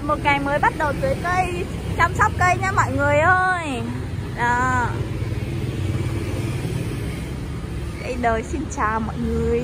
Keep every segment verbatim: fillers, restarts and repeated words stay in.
một ngày mới bắt đầu tưới cây, chăm sóc cây nha mọi người ơi. Đó. Cây đời xin chào mọi người.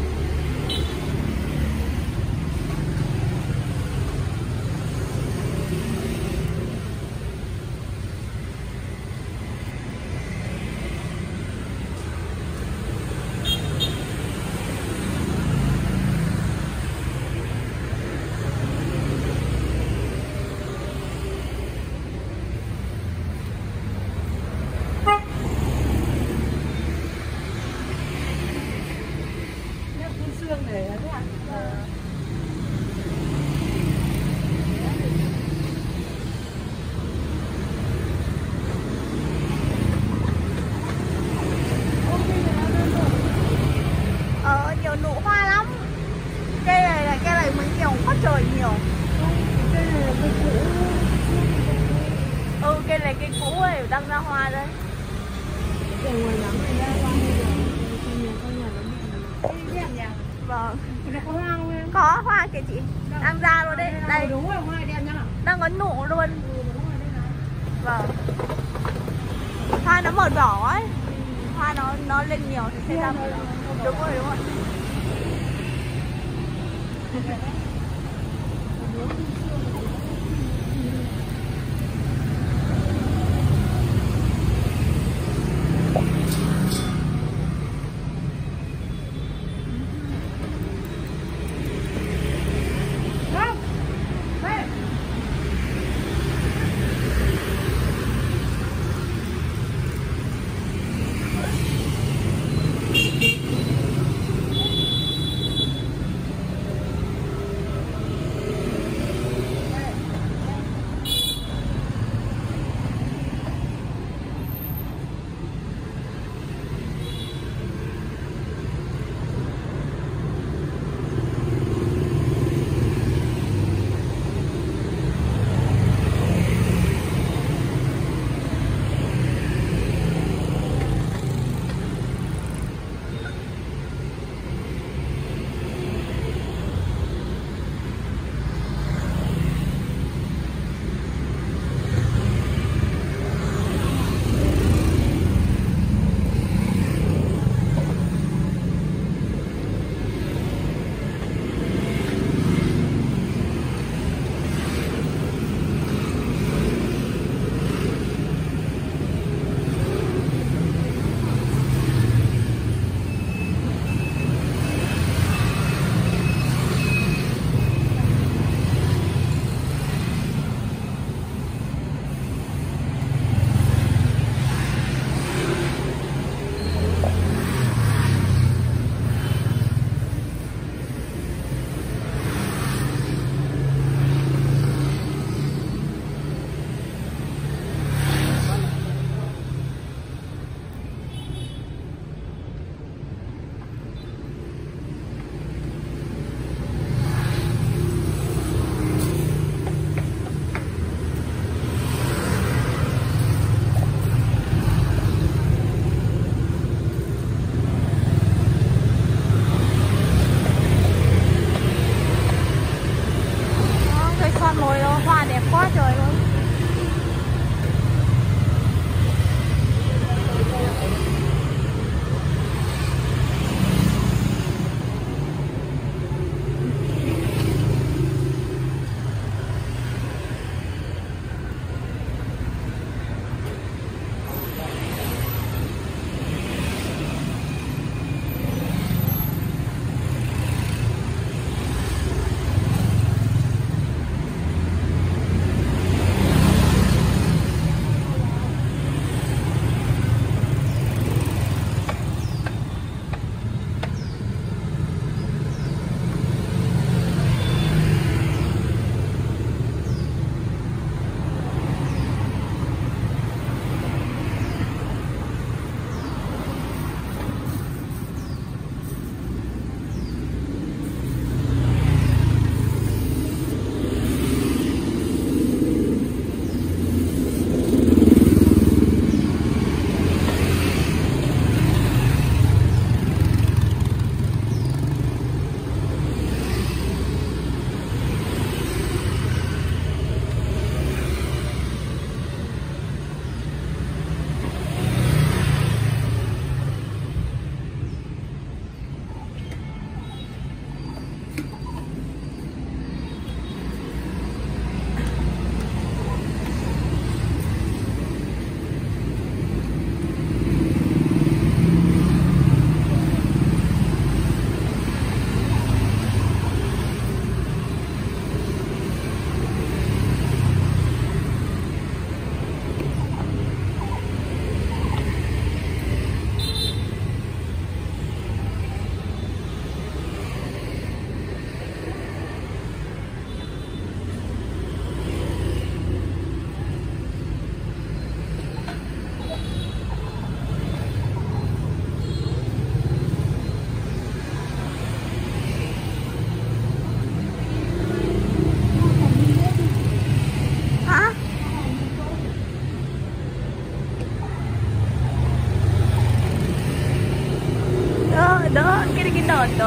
Đang ra hoa đây. Để ngoài nắng này ra hoa bây giờ trong nhà con nhà nó bị đẹp nhỉ? Vâng. Có hoa không em? Có hoa kìa chị. Đang, đang ra luôn đây. Đây. Đúng rồi, hoa đẹp nhá. Đang có nụ luôn. Ừ, đúng rồi đây này. Vâng. Hoa nó màu đỏ ấy. Hoa nó nó lên nhiều thì sẽ ra. Đúng rồi, đúng rồi.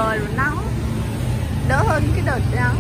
trời rồi, nắng đỡ hơn cái đợt nắng.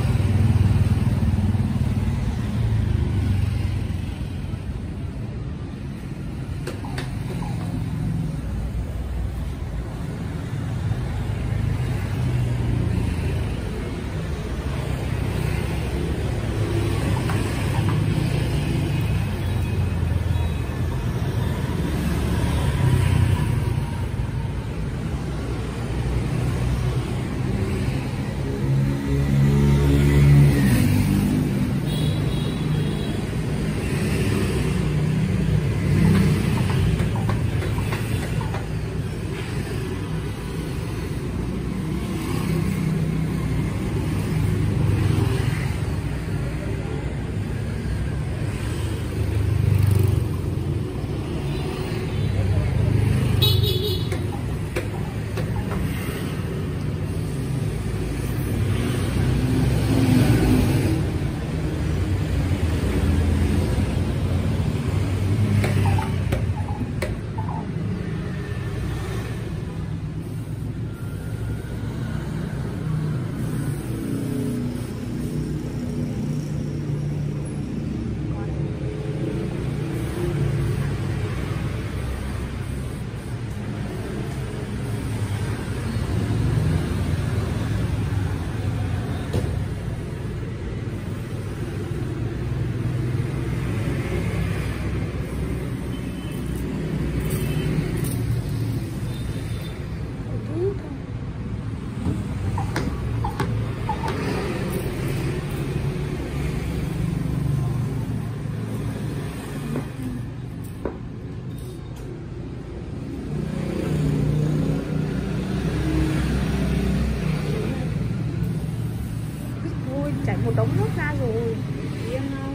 Chảy một đống nước ra rồi. Yên không?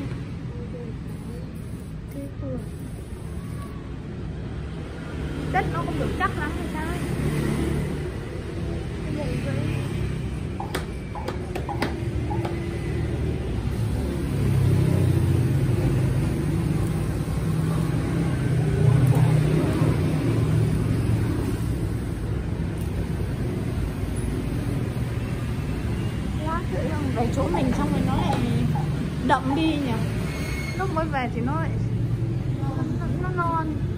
Đất nó không được chắc lắm hay sao ấy. Về chỗ mình xong rồi nó lại đậm đi nhỉ. Lúc mới về thì nó lại nó, nó non.